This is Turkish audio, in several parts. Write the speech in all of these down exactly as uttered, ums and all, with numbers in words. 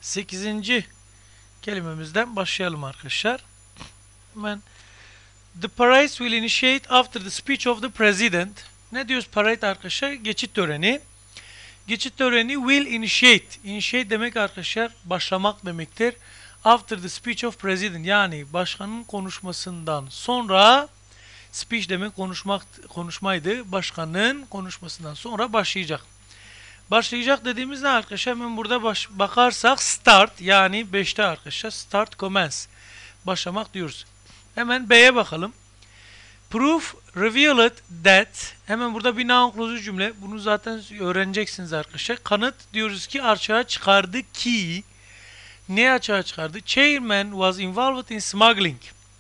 sekizinci kelimemizden başlayalım arkadaşlar. Hemen the parade will initiate after the speech of the president. Ne diyoruz parade arkadaşlar? Geçit töreni. Geçit töreni will initiate. Initiate demek arkadaşlar başlamak demektir. After the speech of president, yani başkanın konuşmasından sonra, speech demek konuşmak konuşmaydı. Başkanın konuşmasından sonra başlayacak. Başlayacak dediğimiz ne arkadaşlar? Hemen burada baş, bakarsak start, yani beşte arkadaşlar start commence. Başlamak diyoruz. Hemen B'ye bakalım. Proof revealed that, hemen burada bir noun clause cümle. Bunu zaten öğreneceksiniz arkadaşlar. Kanıt diyoruz ki açığa çıkardı ki, ne açığa çıkardı? Chairman was involved in smuggling.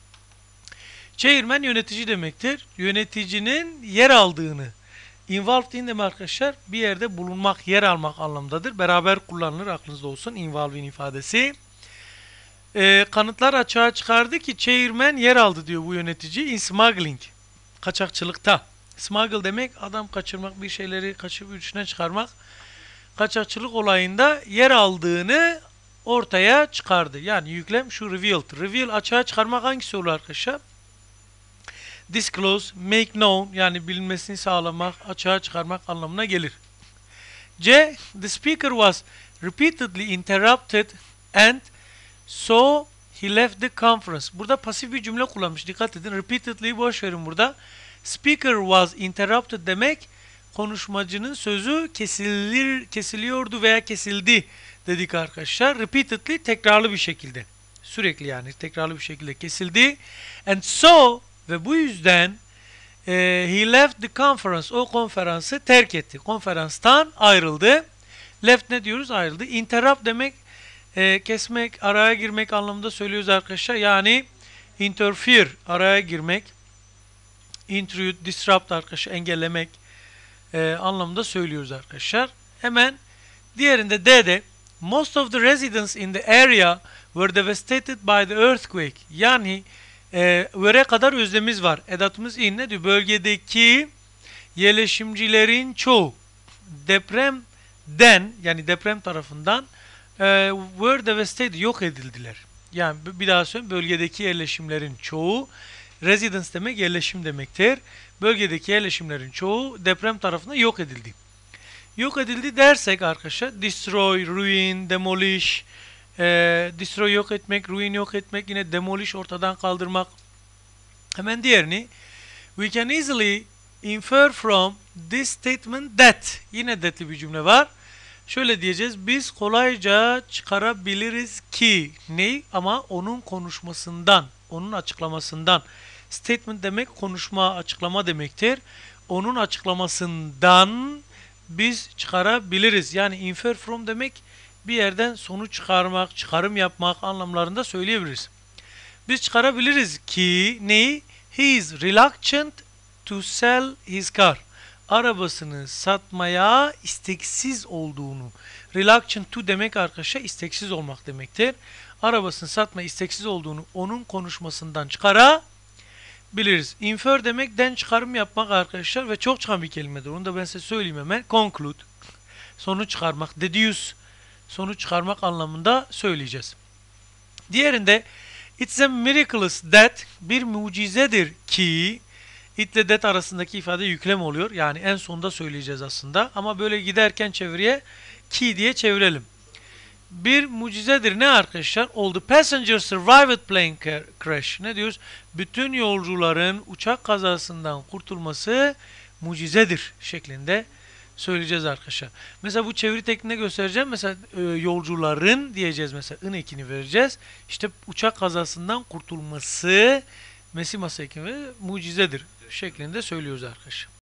Chairman yönetici demektir. Yöneticinin yer aldığını, involved in demek arkadaşlar bir yerde bulunmak, yer almak anlamdadır. Beraber kullanılır, aklınızda olsun involve in ifadesi. Ee, kanıtlar açığa çıkardı ki chairman yer aldı diyor bu yönetici in smuggling. Kaçakçılıkta. Smuggle demek adam kaçırmak, bir şeyleri kaçırıp üçüne çıkarmak. Kaçakçılık olayında yer aldığını ortaya çıkardı. Yani yüklem şu revealed. Reveal açığa çıkarmak hangisi olur arkadaşlar? Disclose, make known, yani bilinmesini sağlamak, açığa çıkarmak anlamına gelir. C. The speaker was repeatedly interrupted and so he left the conference. Burada pasif bir cümle kullanmış. Dikkat edin. Repeatedly boş verin burada. Speaker was interrupted demek konuşmacının sözü kesilir, kesiliyordu veya kesildi dedik arkadaşlar. Repeatedly tekrarlı bir şekilde. Sürekli yani tekrarlı bir şekilde kesildi. And so, ve bu yüzden e, he left the conference, o konferansı terk etti. Konferanstan ayrıldı. Left ne diyoruz? Ayrıldı. Interrupt demek e, kesmek, araya girmek anlamında söylüyoruz arkadaşlar. Yani interfere, araya girmek. Intrude, disrupt arkadaşlar, engellemek e, anlamında söylüyoruz arkadaşlar. Hemen diğerinde D'de most of the residents in the area were devastated by the earthquake. Yani e, where'e kadar özlemiz var. Edatımız in ne diyor? Bölgedeki yerleşimcilerin çoğu depremden, yani deprem tarafından e, were devastated, yok edildiler. Yani bir daha söyleyeyim, bölgedeki yerleşimlerin çoğu, residence demek yerleşim demektir. Bölgedeki yerleşimlerin çoğu deprem tarafından yok edildi. Yok edildi dersek arkadaşlar destroy, ruin, demolish, e, destroy yok etmek, ruin yok etmek, yine demolish ortadan kaldırmak. Hemen diğerini we can easily infer from this statement that, yine that'li bir cümle var. Şöyle diyeceğiz, biz kolayca çıkarabiliriz ki ne, ama onun konuşmasından, onun açıklamasından. Statement demek konuşma, açıklama demektir. Onun açıklamasından biz çıkarabiliriz. Yani infer from demek bir yerden sonuç çıkarmak, çıkarım yapmak anlamlarında söyleyebiliriz. Biz çıkarabiliriz ki neyi? He is reluctant to sell his car. Arabasını satmaya isteksiz olduğunu. Reluctant to demek arkadaşlar isteksiz olmak demektir. Arabasını satmaya isteksiz olduğunu onun konuşmasından çıkarabiliriz. Infer demekten çıkarım yapmak arkadaşlar ve çok çıkan bir kelimedir. Onu da ben size söyleyeyim hemen. Conclude, sonuç çıkarmak. Deduce, sonuç çıkarmak anlamında söyleyeceğiz. Diğerinde it's a miraculous that, bir mucizedir ki, it ile that arasındaki ifade yüklem oluyor. Yani en sonda söyleyeceğiz aslında. Ama böyle giderken çeviriye ki diye çevirelim. Bir mucizedir ne arkadaşlar? All the passengers survived plane crash. Ne diyoruz? Bütün yolcuların uçak kazasından kurtulması mucizedir şeklinde söyleyeceğiz arkadaşlar. Mesela bu çeviri tekniğinde göstereceğim. Mesela e, yolcuların diyeceğiz, mesela ın ekini vereceğiz. İşte uçak kazasından kurtulması, mesi masa ekini mucizedir şeklinde söylüyoruz arkadaşlar.